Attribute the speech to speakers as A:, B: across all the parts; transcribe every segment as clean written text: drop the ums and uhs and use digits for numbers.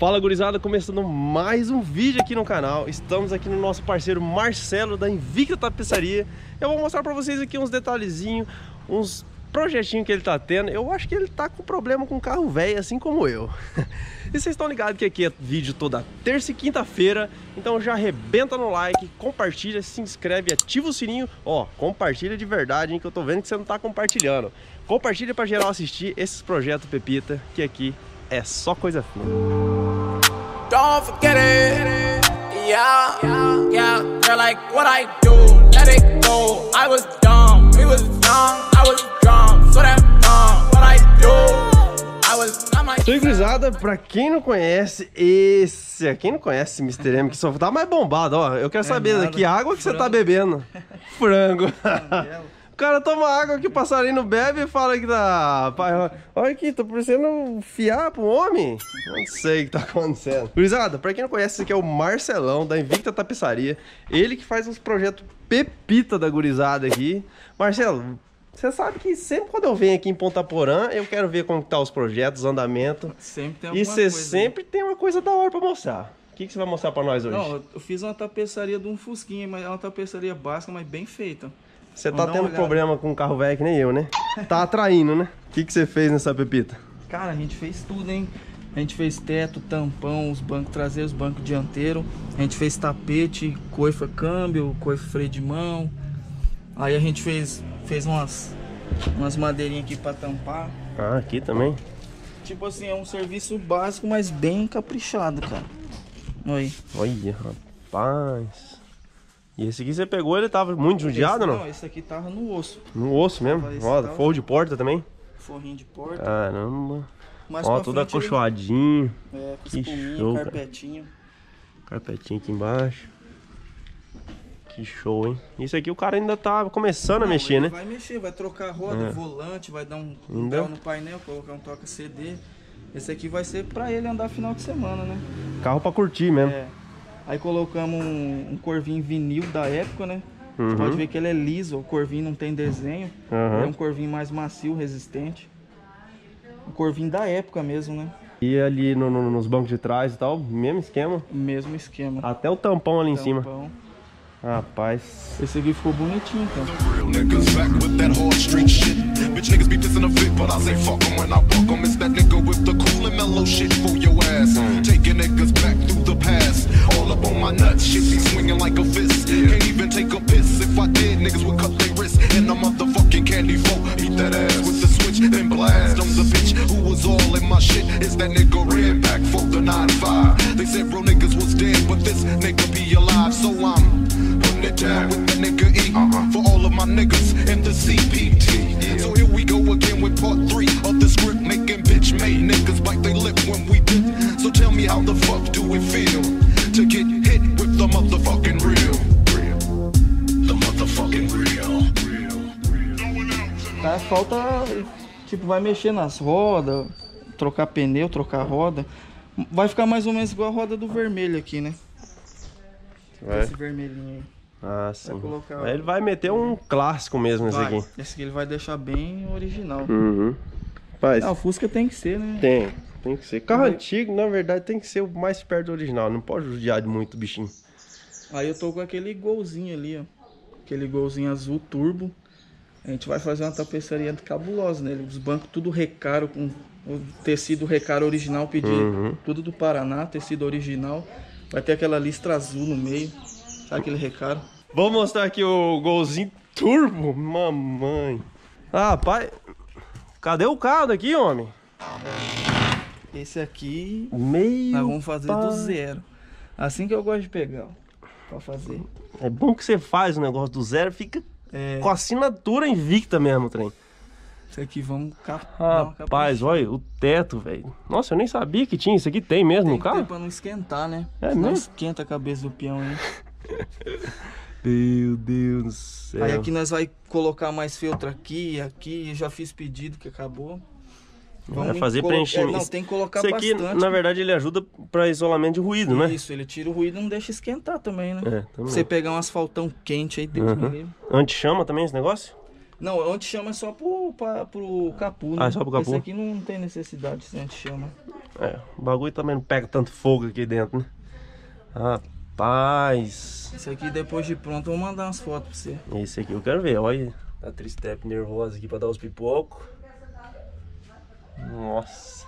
A: Fala, gurizada, começando mais um vídeo aqui no canal. Estamos aqui no nosso parceiro Marcelo da Invicta Tapeçaria. Eu vou mostrar pra vocês aqui uns detalhezinhos, uns projetinhos que ele tá tendo. Eu acho que ele tá com problema com carro velho, assim como eu. E vocês estão ligados que aqui é vídeo toda terça e quinta-feira. Então já arrebenta no like, compartilha, se inscreve, ativa o sininho. Ó, compartilha de verdade, hein, que eu tô vendo que você não tá compartilhando. Compartilha pra geral assistir esses projetos Pepita, que aqui é só coisa fina.
B: Don't forget it, yeah, yeah. They're like, what I do, let it go. I was dumb, we was young, I was drunk, so that what I do, I was not my.
A: Sou gurizada, pra quem não conhece, quem não conhece Mr. M, que só tá mais bombado, ó. Eu quero saber
C: nada.
A: daqui, a água que
C: Frango.
A: você tá bebendo. Frango. O cara toma água que o passarinho não bebe e fala que tá... Pai, olha aqui, tô parecendo um fiapo, um homem. Não sei o que tá acontecendo. Gurizada, pra quem não conhece, esse aqui é o Marcelão, da Invicta Tapeçaria. Ele que faz uns projetos Pepita da gurizada aqui. Marcelo, você sabe que sempre quando eu venho aqui em Ponta Porã, eu quero ver como tá os projetos, os andamentos.
C: Sempre tem
A: E
C: alguma
A: você
C: coisa.
A: sempre tem uma coisa da hora pra mostrar. O que você vai mostrar pra nós hoje?
C: Não, eu fiz uma tapeçaria de um Fusquinha, mas é uma tapeçaria básica, mas bem feita.
A: Você tá
C: Vamos dar uma
A: tendo
C: olhada.
A: problema com um carro velho que nem eu, né? Tá atraindo, né? O que você fez nessa Pepita?
C: Cara, a gente fez tudo, hein? A gente fez teto, tampão, os bancos traseiros, banco dianteiro. A gente fez tapete, coifa câmbio, coifa freio de mão. Aí a gente fez umas madeirinhas aqui pra tampar.
A: Ah, aqui também.
C: Tipo assim, é um serviço básico, mas bem caprichado, cara. Olha aí.
A: Olha, rapaz. E esse aqui você pegou, ele tava muito judiado, não?
C: Não, esse aqui tava no osso.
A: No osso mesmo?
C: Esse
A: Ó,
C: tava-
A: forro de porta também?
C: Forrinho de porta.
A: Caramba.
C: Mais
A: Ó,
C: pra
A: tudo
C: frente ele-
A: acolchoadinho.
C: É, com
A: Que
C: espuminha,
A: show, cara.
C: carpetinho.
A: Carpetinho aqui embaixo. Que show, hein? Isso aqui o cara ainda tá começando a mexer,
C: Ele
A: né?
C: vai mexer, vai trocar a roda, volante, vai dar um
A: Ainda?
C: grau no painel, colocar um toca CD. Esse aqui vai ser pra ele andar final de semana, né?
A: Carro pra curtir mesmo.
C: É. Aí colocamos um corvinho vinil da época, né?
A: Uhum.
C: Você pode ver que ele é liso, o corvinho não tem desenho.
A: Uhum.
C: Ele é um corvinho mais macio, resistente. Um corvinho da época mesmo, né?
A: E ali nos bancos de trás e tal, mesmo esquema.
C: Mesmo esquema.
A: Até o tampão ali em cima.
C: Tampão.
A: Rapaz.
C: Esse aqui ficou bonitinho, então.
D: Real niggas back with that hard street shit. Bitch niggas be pissing a fit, but I say fuck 'em when I walk 'em. It's that nigga with the cool and mellow shit for your ass. Taking niggas back through the past. All up on my nuts, shit be swinging like a fist. Can't even take a piss. If I did, niggas would cut their wrist. And a motherfucking candy folk eat that ass with the switch and blast. I'm the bitch who was all in my shit. It's that nigga red back for the 9-5. They said real niggas was dead, but this nigga be alive, so I'm putting it down with the nigga E for all of my niggas in the CPT. So here we go again with part 3 of the script, making bitch made niggas bite they lip when we dip. So tell me how the fuck do it feel to get hit with the motherfucking real? The motherfucking real.
C: Tá, falta, tipo, vai mexer nas rodas, trocar pneu, trocar roda. Vai ficar mais ou menos igual a roda do vermelho aqui, né?
A: Vai.
C: Esse vermelhinho aí.
A: Ah, sim.
C: colocar-
A: Aí ele vai meter um clássico mesmo esse
C: Vai.
A: aqui.
C: Esse aqui ele vai deixar bem original.
A: Uhum. Rapaz,
C: Ah, o Fusca tem que ser, né?
A: tem que ser. Carro antigo, na verdade, tem que ser o mais perto do original. Não pode judiar de muito bichinho.
C: Aí eu tô com aquele golzinho ali, ó. Aquele golzinho azul turbo. A gente vai fazer uma tapeçaria cabulosa nele. Os bancos tudo recaro, com o tecido recaro original, pedi tudo do Paraná, tecido original. Vai ter aquela listra azul no meio. Sabe aquele recaro?
A: Vou mostrar aqui o golzinho turbo. Mamãe. Ah, pai. Cadê o carro daqui, homem?
C: Esse aqui
A: Meio.
C: nós vamos fazer
A: pai.
C: do zero. Assim que eu gosto de pegar, ó. Pra fazer.
A: É bom que você faz o negócio do zero, fica
C: É,
A: com a assinatura invicta mesmo, trem.
C: esse aqui vamos dar uma
A: Rapaz, olha o teto, velho. Nossa, eu nem sabia que tinha isso aqui. Tem mesmo
C: Tem
A: no
C: que ter
A: carro?
C: pra não esquentar, né?
A: É
C: Senão
A: mesmo?
C: esquenta a cabeça do peão aí.
A: Meu Deus do céu.
C: Aí aqui nós vai colocar mais feltro aqui, aqui. Eu já fiz pedido que acabou.
A: Vai fazer
C: colocar-
A: preenchimento.
C: não, tem que colocar
A: Isso aqui,
C: bastante.
A: na verdade, ele ajuda para isolamento de ruído, né?
C: Isso, ele tira o ruído e não deixa esquentar também, né?
A: É, também.
C: Você pegar um asfaltão quente aí, Deus me livre.
A: Anti-chama também esse negócio?
C: Não, anti-chama é só pro capu, né?
A: Ah, é só pro capu.
C: Esse aqui não tem necessidade de anti-chama.
A: É, o bagulho também não pega tanto fogo aqui dentro, né? Rapaz.
C: Esse aqui depois de pronto eu vou mandar umas fotos pra você.
A: Esse aqui eu quero ver, olha. Tá tristep nervosa aqui pra dar os pipocos. Nossa.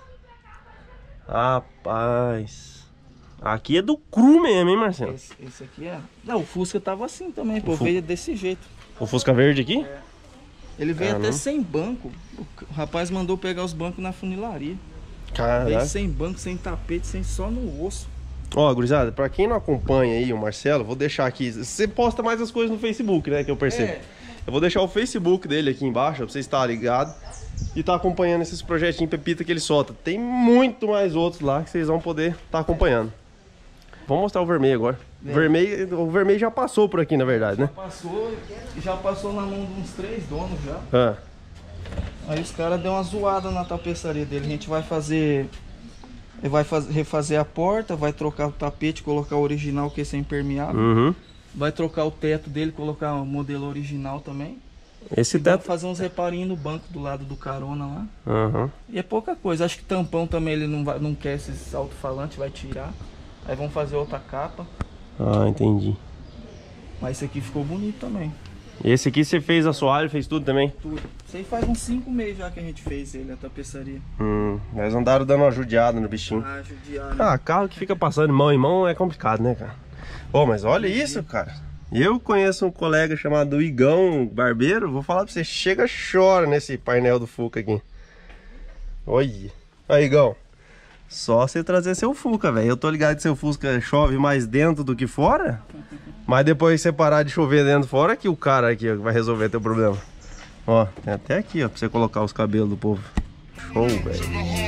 A: Rapaz. Aqui é do cru mesmo, hein, Marcelo?
C: Esse aqui é... Não, o Fusca tava assim também, pô. Veio desse jeito.
A: O Fusca verde aqui?
C: É. Ele veio até sem banco. O rapaz mandou pegar os bancos na funilaria.
A: Caraca.
C: Veio sem banco, sem tapete, sem só no osso.
A: Ó, gurizada, pra quem não acompanha aí o Marcelo, vou deixar aqui. Você posta mais as coisas no Facebook, né? Que eu percebo.
C: É.
A: Eu vou deixar o Facebook dele aqui embaixo, pra você estar ligado. E tá acompanhando esses projetinhos pepita que ele solta. Tem muito mais outros lá que vocês vão poder estar acompanhando. Vamos mostrar o vermelho agora. É. O vermelho já passou por aqui, na verdade, né?
C: Já passou na mão de uns 3 donos já.
A: Ah.
C: Aí os caras deu uma zoada na tapeçaria dele. A gente vai fazer... Ele vai refazer a porta, vai trocar o tapete, colocar o original, que esse é impermeável.
A: Uhum.
C: Vai trocar o teto dele, colocar o modelo original também.
A: Esse
C: Vai
A: teto...
C: fazer uns reparinhos no banco do lado do carona lá.
A: Uhum.
C: E é pouca coisa. Acho que tampão também ele não quer esses alto-falantes, vai tirar. Aí vão fazer outra capa.
A: Ah, entendi.
C: Mas esse aqui ficou bonito também.
A: Esse aqui você fez assoalho, fez tudo também?
C: Tudo. Isso aí faz uns 5 meses já que a gente fez ele, a tapeçaria.
A: Mas andaram dando uma judiada no bichinho.
C: Ah, judiado.
A: Ah, carro que fica passando de mão em mão é complicado, né, cara? Pô, mas olha isso, cara. Eu conheço um colega chamado Igão Barbeiro. Vou falar pra você, chega chora nesse painel do Fuca aqui. Olha. Aí, Igão. Só você trazer seu Fuca, velho. Eu tô ligado que seu Fusca chove mais dentro do que fora. Mas depois que você parar de chover dentro fora, que o cara aqui ó, vai resolver teu problema. Ó, tem até aqui, ó, pra você colocar os cabelos do povo. Show, velho.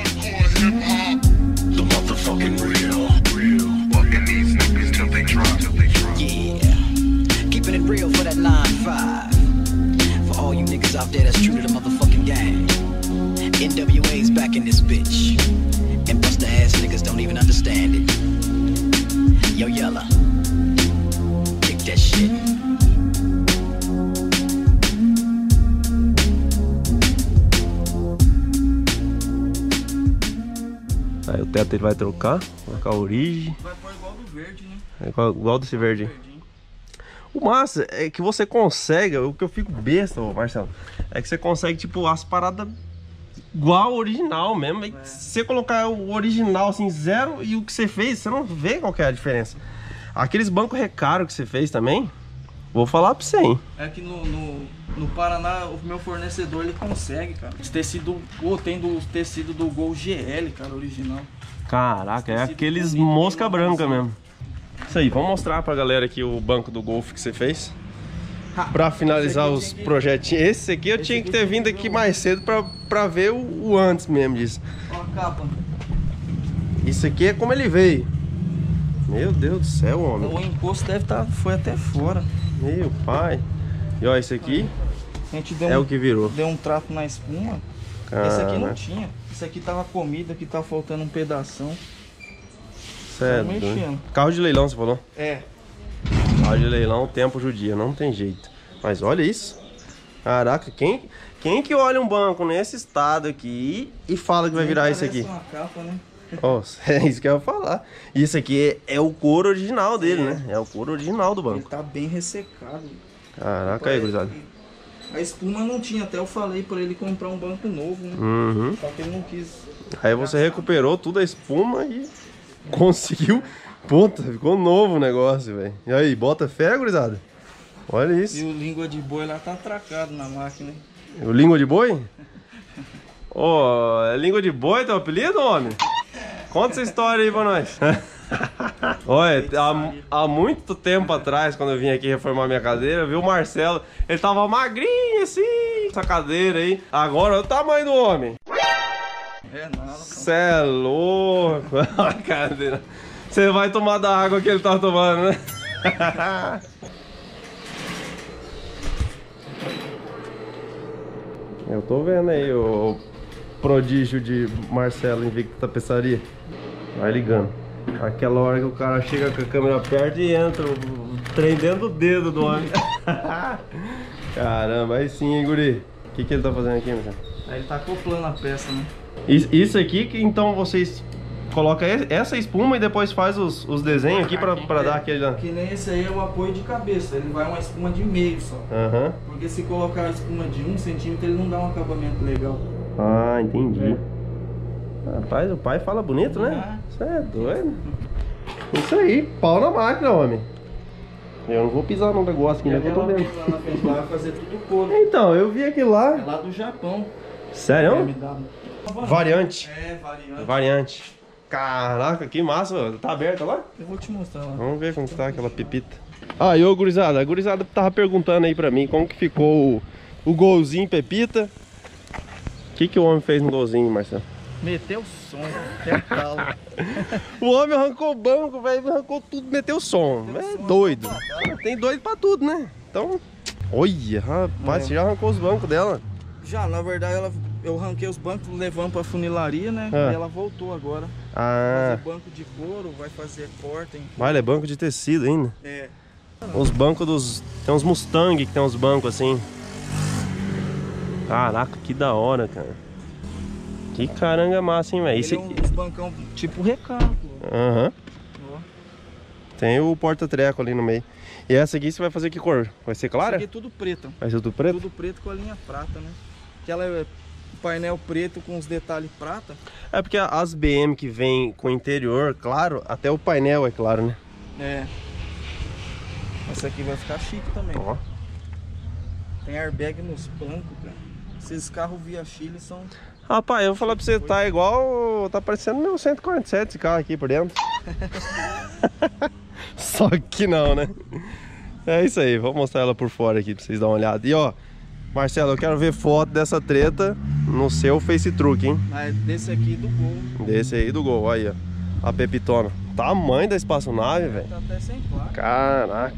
D: The motherfucking real. Fucking these niggas till they drop.
E: Yeah, keeping it real for that 9-5. For all you niggas out there that's true to the motherfucking game. NWA's back in this bitch. And busta ass niggas don't even understand it. Yo, Yella, kick that shit.
A: Aí o teto ele vai trocar, colocar a origem.
C: Vai pôr igual do verde, né?
A: É igual desse verde aí. O massa é que você consegue, o que eu fico besta, Marcelo, é que você consegue, tipo, as paradas igual ao original mesmo. É. Se você colocar o original assim, zero, e o que você fez, você não vê qual que é a diferença. Aqueles bancos recaros que você fez também, vou falar pra você, hein?
C: É que no Paraná, o meu fornecedor, ele consegue, cara. Esse tecido, pô, tem do tecido do Gol GL, cara, original.
A: Caraca, é aqueles mosca branca mesmo. Isso aí, vamos mostrar pra galera aqui o banco do Golf que você fez. Pra finalizar os projetinhos. Esse aqui eu tinha que ter vindo aqui mais cedo pra ver o antes mesmo disso.
C: Ó a capa.
A: Isso aqui é como ele veio. Meu Deus do céu, homem.
C: O encosto deve estar, foi até fora.
A: Meu pai. E ó, esse aqui
C: a gente deu
A: é o que virou.
C: Deu um trato na espuma.
A: Cara,
C: esse aqui não tinha. Esse aqui tava comido, aqui tá faltando um pedação.
A: Sério?
C: Mexendo.
A: Carro de leilão, você falou?
C: É.
A: Carro de leilão, tempo judia, não tem jeito. Mas olha isso. Caraca, quem que olha um banco nesse estado aqui e fala que vai virar isso aqui?
C: Uma capa, né?
A: Oh, é isso que eu ia falar. Isso aqui é o couro original dele, né? É o couro original do banco.
C: Ele tá bem ressecado.
A: Caraca, aí, gurizada.
C: A espuma não tinha, até eu falei pra ele comprar um banco novo, né?
A: Uhum.
C: Só que ele não quis.
A: Aí você recuperou toda a espuma e conseguiu. Puta, ficou novo o negócio, velho. E aí, bota fé, gurizada? Olha isso.
C: E o língua de boi lá tá atracado na máquina.
A: O língua de boi? Ô, é língua de boi teu apelido, homem? Conta essa história aí pra nós. Olha, há muito tempo atrás, quando eu vim aqui reformar minha cadeira, eu vi o Marcelo, ele tava magrinho assim, essa cadeira aí. Agora olha o tamanho do homem.
C: É nada.
A: Cê é louco. A cadeira. Você vai tomar da água que ele tá tomando, né? Eu tô vendo aí o prodígio de Marcelo Invicto Tapeçaria. Vai ligando. Aquela hora que o cara chega com a câmera perto e entra o trem dentro do dedo do homem. Caramba, aí sim, hein, guri? O que ele tá fazendo aqui, Marcelo?
C: Aí ele tá acoplando a peça, né?
A: Isso aqui que então vocês coloca essa espuma e depois faz os desenhos aqui pra dar aquele...
C: Que nem esse aí é o apoio de cabeça, ele vai uma espuma de meio só.
A: Aham.
C: Porque se colocar a espuma de 1 centímetro, ele não dá um acabamento legal.
A: Ah, entendi. Rapaz, o pai fala bonito, né? Você é doido. Isso aí, pau na máquina, homem. Eu não vou pisar no negócio aqui, né? Que eu tô vendo.
C: Lá na frente, lá vai fazer tudo couro.
A: Então, eu vi aquilo lá.
C: É lá do Japão.
A: Sério? Variante.
C: É, variante.
A: Variante. Caraca, que massa. Tá aberta lá?
C: Eu vou te mostrar lá.
A: Vamos ver como tá aquela pepita. Ah, e ô gurizada, a gurizada tava perguntando aí pra mim como que ficou o golzinho pepita. O que o homem fez no golzinho, Marcelo?
C: Meteu o som, até calo.
A: O homem arrancou o banco, velho, arrancou tudo, meteu o som. É doido. Tem doido pra tudo, né? Então, olha, rapaz, você já arrancou os bancos dela.
C: Já, na verdade, eu arranquei os bancos, levando pra funilaria, né? E ela voltou agora. Vai fazer banco de couro, vai fazer porta.
A: Vale, é banco de tecido ainda.
C: É.
A: Os bancos dos... Tem uns Mustang que tem uns bancos assim. Caraca, que da hora, cara. Que caranga massa, hein, velho?
C: Ele é uns bancão tipo recalco.
A: Aham. Tem o porta-treco ali no meio. E essa aqui você vai fazer que cor? Vai ser clara?
C: Essa aqui é tudo preto.
A: Vai ser tudo preto?
C: Tudo preto com a linha prata, né? Que ela é painel preto com os detalhes prata.
A: É porque as BM que vem com o interior, claro, até o painel é claro, né?
C: É. Essa aqui vai ficar chique também.
A: Ó.
C: Tem airbag nos bancos, cara. Esses carros via Chile são...
A: Rapaz, eu vou falar pra você, tá igual... Tá parecendo meu 147 esse carro aqui por dentro. Só que não, né? É isso aí, vou mostrar ela por fora aqui pra vocês darem uma olhada. E ó, Marcelo, eu quero ver foto dessa treta no seu Face Truck, hein?
C: Mas desse aqui do Gol.
A: Desse aí do Gol, aí ó. A pepitona. Tamanho da espaçonave, velho.
C: Tá até sem placa.
A: Caraca.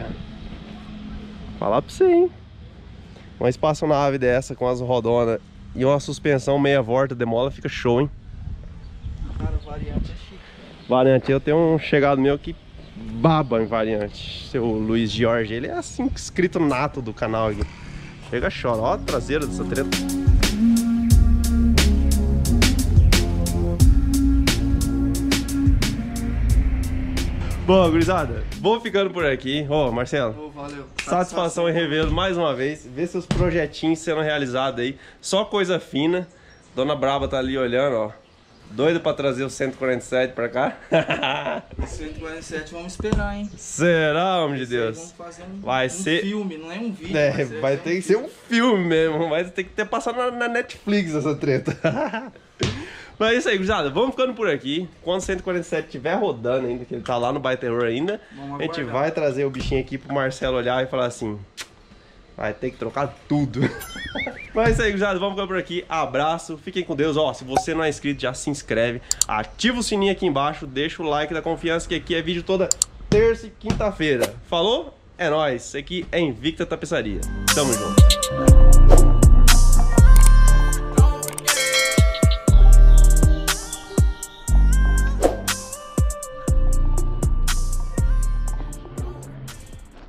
A: Falar pra você, hein? Uma espaçonave dessa com as rodonas e uma suspensão meia volta de mola fica show, hein?
C: Cara, variante é chique.
A: Variante, eu tenho um chegado meu que baba em variante. Seu Luiz Jorge, ele é assim, inscrito nato do canal aqui. Chega, chora. Ó a traseira dessa treta. Bom, gurizada, vou ficando por aqui. Ó, Marcelo,
C: Valeu.
A: satisfação em revê-lo mais uma vez. Ver seus projetinhos sendo realizados aí. Só coisa fina. Dona Braba tá ali olhando, ó. Doido pra trazer o 147 pra cá.
C: 147 vamos esperar, hein?
A: Será, homem de Deus?
C: Vamos fazer
A: Vai ser...
C: filme, não é um vídeo.
A: É, vai ter que ser um filme mesmo. Vai ter que ter passado na Netflix essa treta. Mas é isso aí, gurizada. Vamos ficando por aqui. Quando o 147 estiver rodando ainda, que ele tá lá no Baita Terror ainda, a gente vai trazer o bichinho aqui pro Marcelo olhar e falar assim: vai ter que trocar tudo. Mas é isso aí, gurizada. Vamos ficando por aqui. Abraço, fiquem com Deus. Ó, se você não é inscrito, já se inscreve. Ativa o sininho aqui embaixo. Deixa o like da confiança, que aqui é vídeo toda terça e quinta-feira. Falou? É nóis. Isso aqui é Invicta Tapeçaria. Tamo junto.